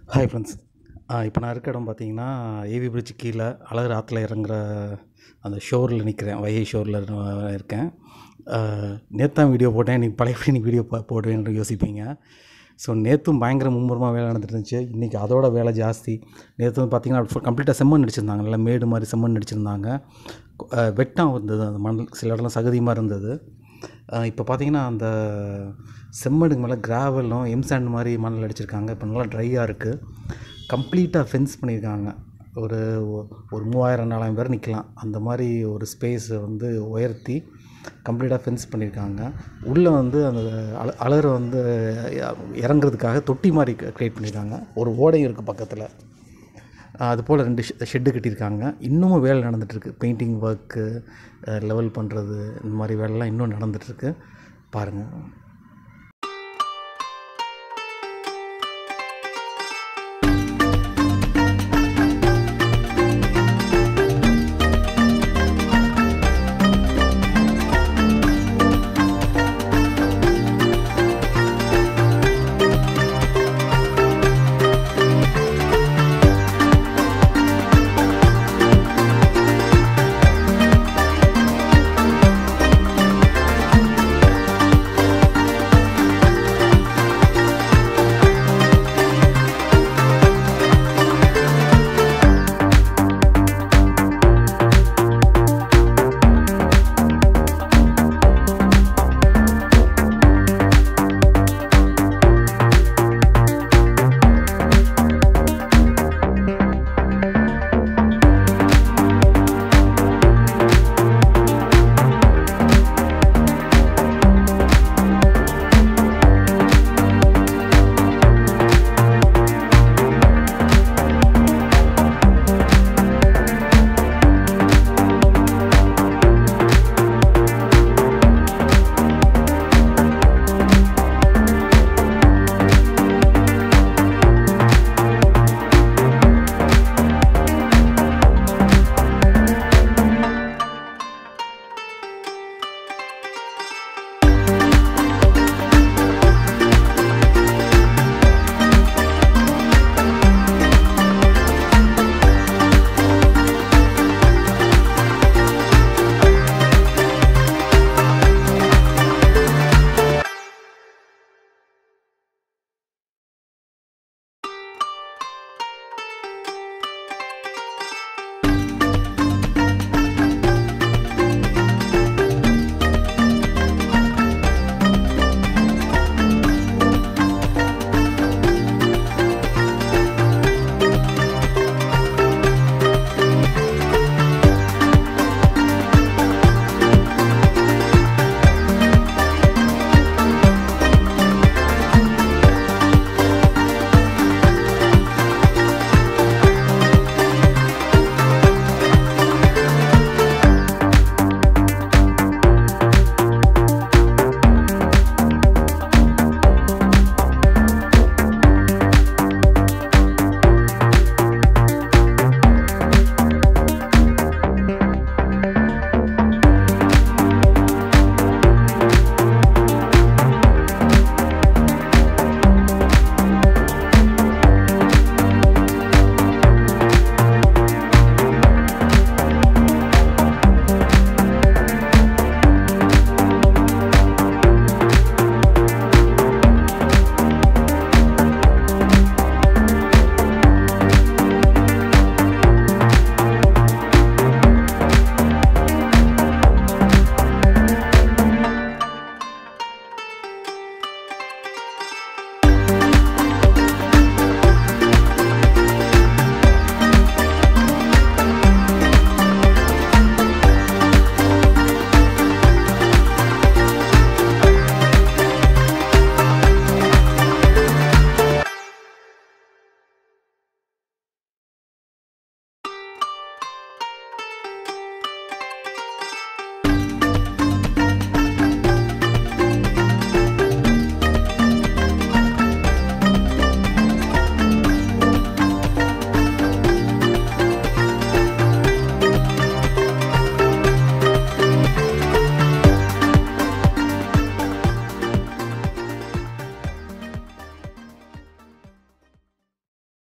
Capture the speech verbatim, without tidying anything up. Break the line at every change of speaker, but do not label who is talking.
Hi friends. இப்போ நான் இருக்க இடம் பார்த்தீங்கன்னா, ஏவி பிரிட்ஜ் கீழே அழகர் ஆற்றுல இறங்குற அந்த ஷோரில் நிற்கிறேன். வைகை ஷோரில் இருக்கேன். நேற்று தான் வீடியோ போட்டேன், இன்றைக்கி பழையபடி இன்றைக்கி வீடியோ பா போடுவேன்னு யோசிப்பீங்க. ஸோ நேற்றும் பயங்கர மும்முரமாக வேலை நடந்துட்டு இருந்துச்சு. இன்றைக்கி அதோட வேலை ஜாஸ்தி. நேற்று வந்து பார்த்திங்கன்னா கம்ப்ளீட்டாக செம்மண் அடிச்சிருந்தாங்க, நல்லா மேடு மாதிரி செம்மண் அடிச்சிருந்தாங்க. வெட்டாக இருந்தது, அந்த மணல் சில இடம்லாம் சகதியமாக இருந்தது. இப்போ பார்த்திங்கன்னா அந்த செம்மடுக்கு மேலே கிராவலும் எம்சாண்ட் மாதிரி மணல் அடிச்சிருக்காங்க. இப்போ நல்லா ட்ரையாக இருக்குது. கம்ப்ளீட்டாக ஃபென்ஸ் பண்ணியிருக்காங்க. ஒரு ஒரு மூவாயிரம் நாலாயிரம் பேர் நிற்கலாம், அந்த மாதிரி ஒரு ஸ்பேஸை வந்து உயர்த்தி கம்ப்ளீட்டாக ஃபென்ஸ் பண்ணியிருக்காங்க. உள்ளே வந்து அந்த அல அலரை வந்து இறங்குறதுக்காக தொட்டி மாதிரி க்ரியேட் பண்ணியிருக்காங்க. ஒரு ஓடையும் இருக்குது பக்கத்தில். அதுபோல் ரெண்டு ஷெ ஷெட்டு கட்டியிருக்காங்க. இன்னமும் வேலை நடந்துகிட்ருக்கு. பெயிண்டிங் ஒர்க்கு, லெவல் பண்ணுறது, இந்த மாதிரி வேலைலாம் இன்னும் நடந்துகிட்ருக்கு. பாருங்கள்.